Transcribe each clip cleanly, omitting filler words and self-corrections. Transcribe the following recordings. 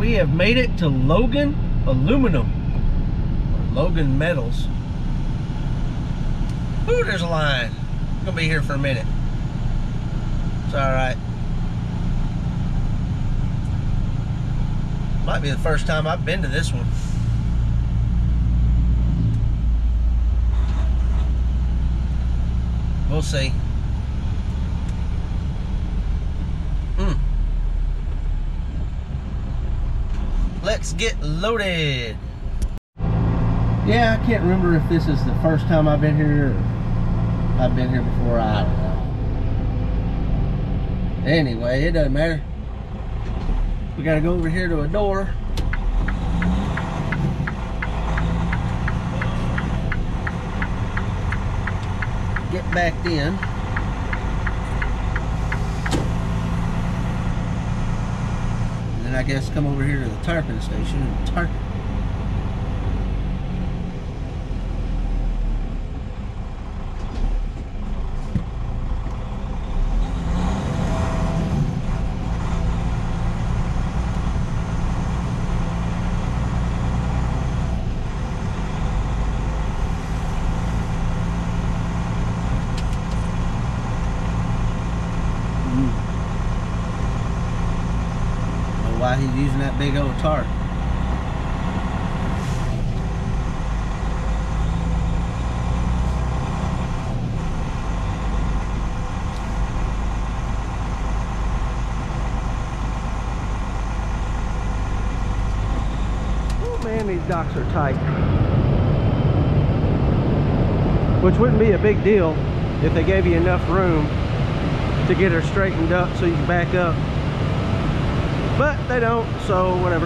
we have made it to Logan Aluminum, or Logan Metals. Ooh, there's a line. I'm gonna be here for a minute. It's all right. Might be the first time I've been to this one. We'll see. Let's get loaded. Yeah, I can't remember if this is the first time I've been here or I've been here before. I don't know. Anyway, it doesn't matter. We gotta go over here to a door. Get backed in. And then I guess come over here to the tarping station and tarp it. Why he's using that big old tarp. Oh man, these docks are tight. Which wouldn't be a big deal if they gave you enough room to get her straightened up so you can back up. But they don't, so whatever.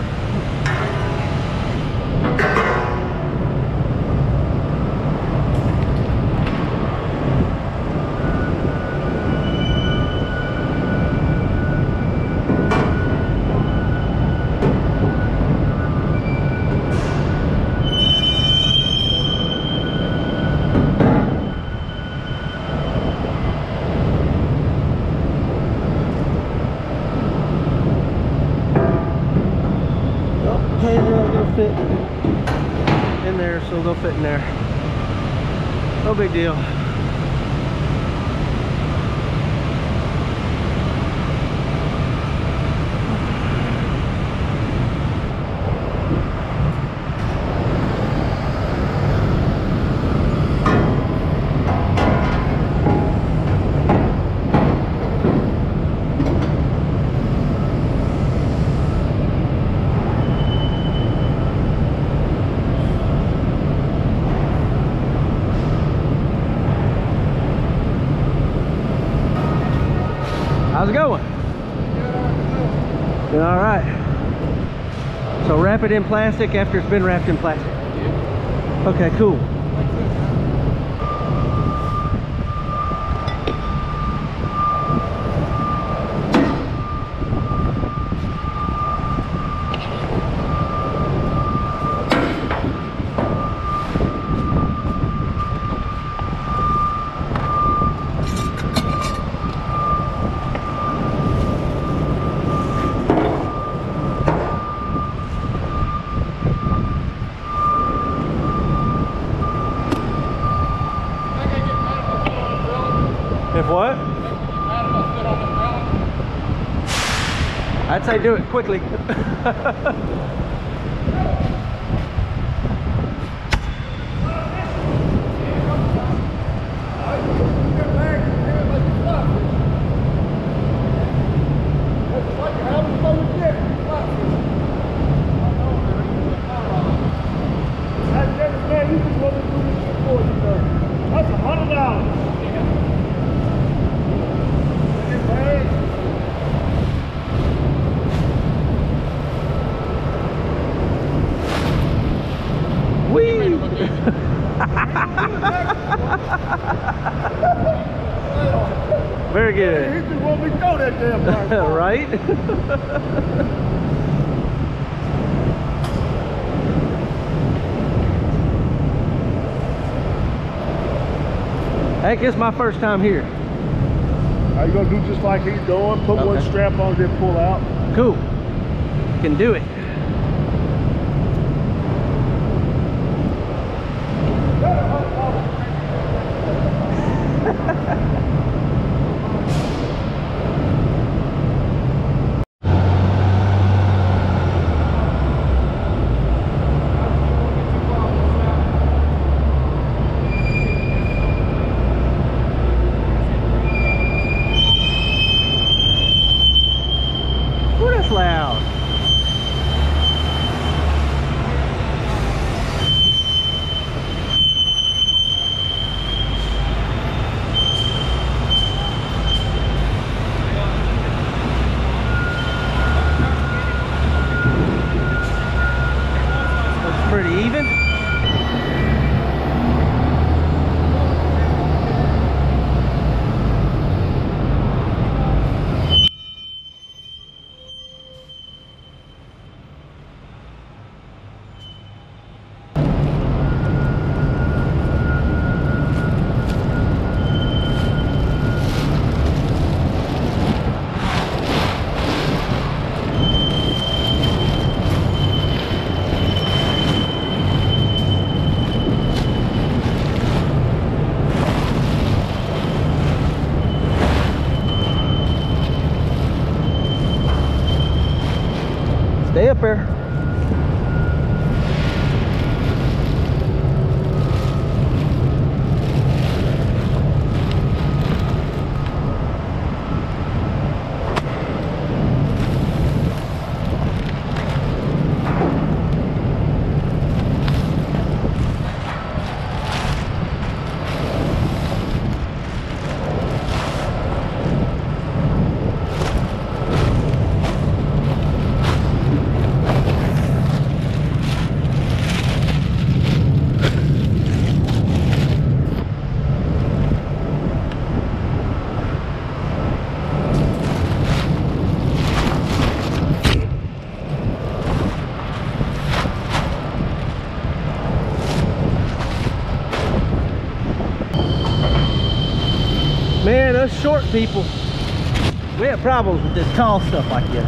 Fit in there, so they'll fit in there. No big deal. How's it going? Good. All right. So wrap it in plastic after it's been wrapped in plastic. Yeah. Okay, cool. If what? I'd say do it quickly. That's $100. Very good. He just want me to throw that damn thing. Right? Heck, it's my first time here. Are you gonna do just like he's doing? Put one strap on, then pull out. Cool. Can do it. Ooh, that's loud. Looks pretty even. Stay up there. Man, us short people, we have problems with this tall stuff like this.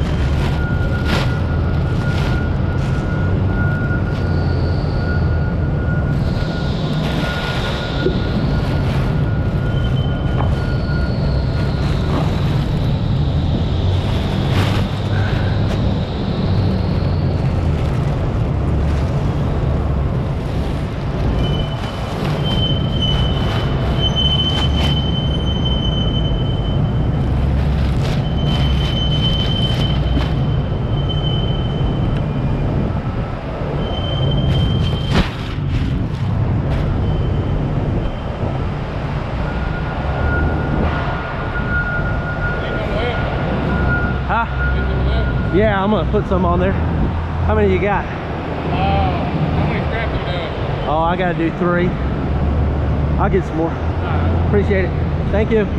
Yeah, I'm gonna put some on there. How many you got? How many scraps are you doing? Oh, I gotta do 3. I'll get some more. Appreciate it. Thank you.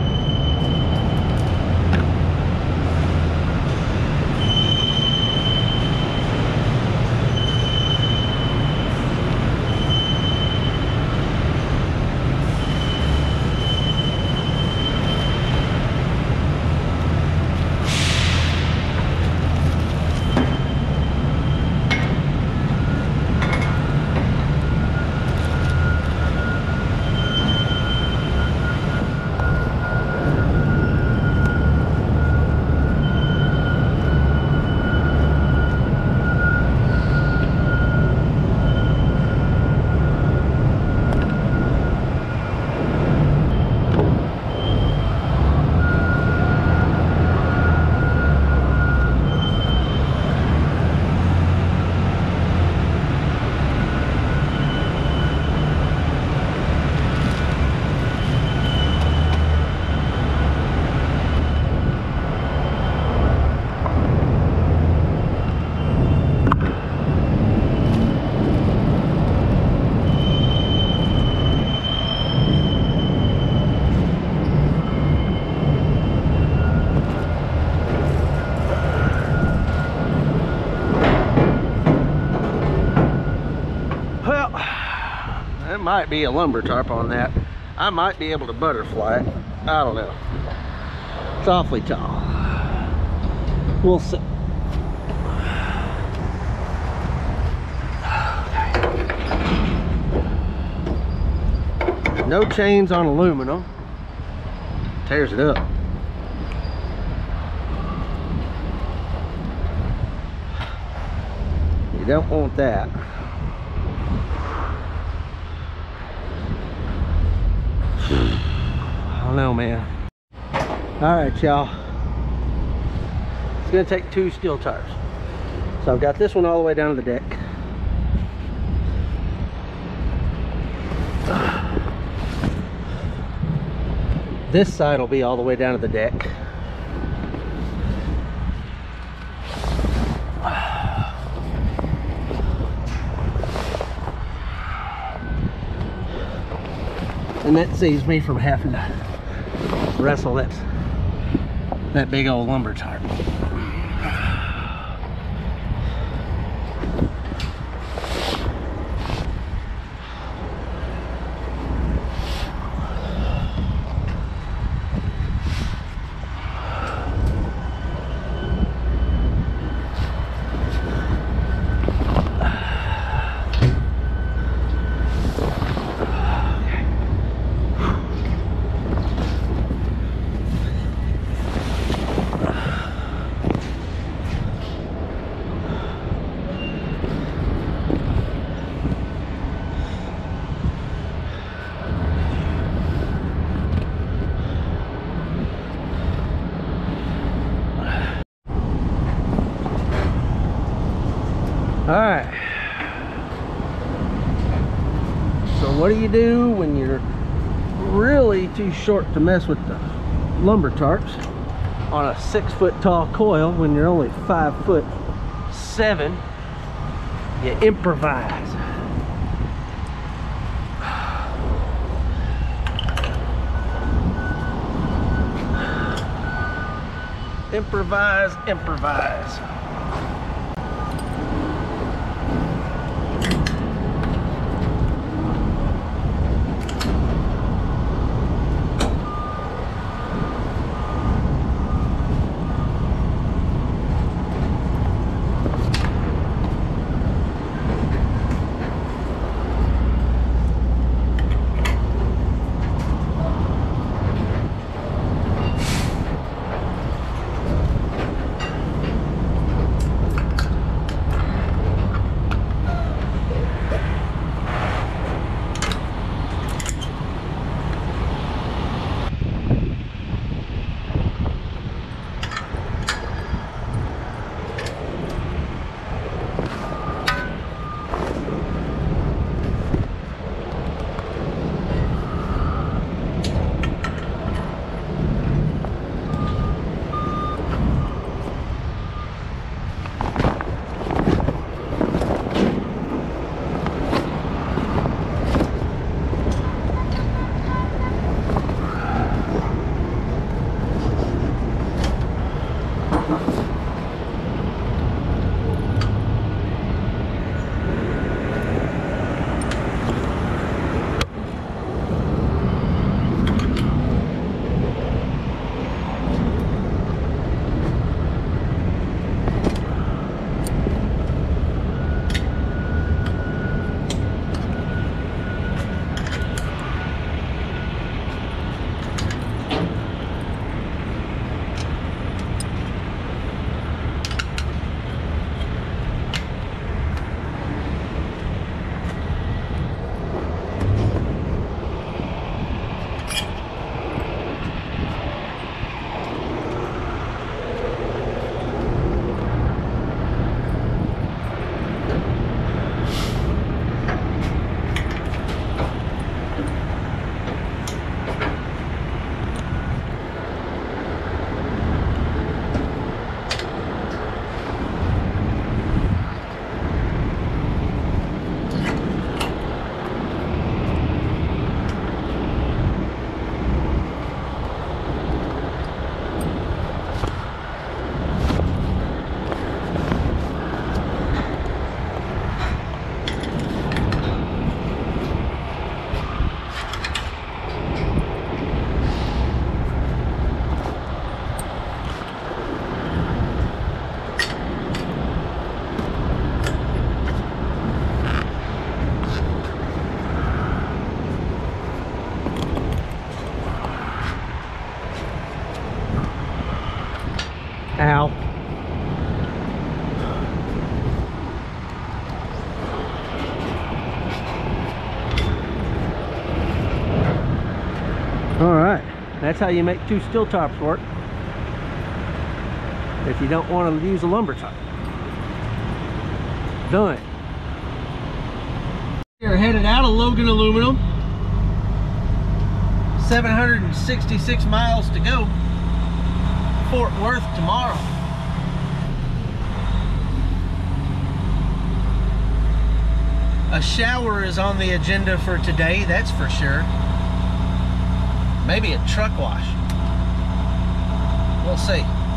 It might be a lumber tarp on that. I might be able to butterfly it. I don't know. It's awfully tall. We'll see. No chains on aluminum. tears it up. You don't want that. I don't know, man. All right, y'all. It's gonna take 2 steel tires. So I've got this one all the way down to the deck. This side will be all the way down to the deck. And that saves me from having to wrestle that big old lumber tarp. All right, so what do you do when you're really too short to mess with the lumber tarps on a 6-foot tall coil when you're only 5'7"? You improvise. Improvise, improvise. Ow. All right, that's how you make 2 steel tops work if you don't want to use a lumber top. Done. We're headed out of Logan Aluminum. 766 miles to go. Fort Worth tomorrow. A shower is on the agenda for today, that's for sure. Maybe a truck wash. We'll see.